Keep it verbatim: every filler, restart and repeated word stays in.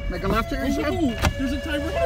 Make a left here, you said? Oh, there's a timer.